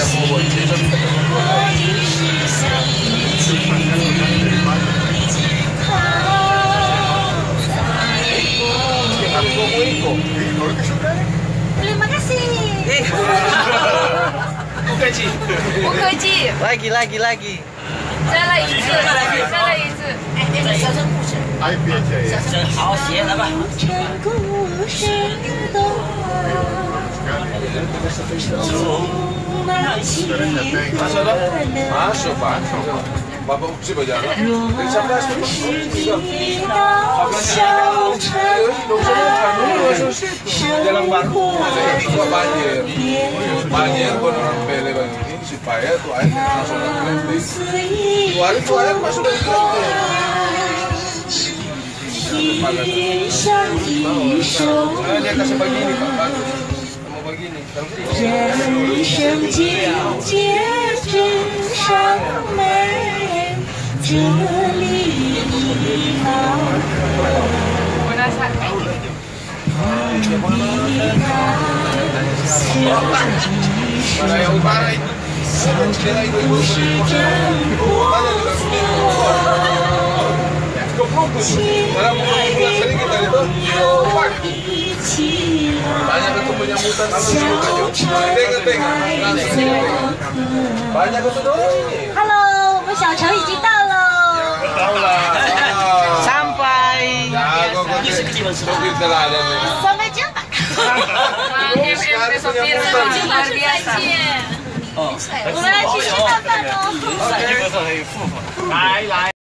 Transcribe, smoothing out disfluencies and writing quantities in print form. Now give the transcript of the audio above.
Terima kasih. Bukaji. Lagi. 再来一次，再来一次。 这小声故事，小声好写来吧。 Masuk Pak. Bapak mesti berjalan. Dari sampai jalan baru. Banjir. Banjir pun orang bele begini supaya tuh air langsung ke Tuh air masuk dari kelenteng. Dia kasih begini Pak, bagus. Mau begini. 人生境界之上美，这里好。 Mana yang utara itu? Kira ibu-ibu sering kita itu banyak ketemu nyambutan banyak ketemu Hello， 我们小城已经到了。 tahu lah Sampai. Sampai jumpa. Sopir luar biasa. 我们来去吃饭饭哦。 来。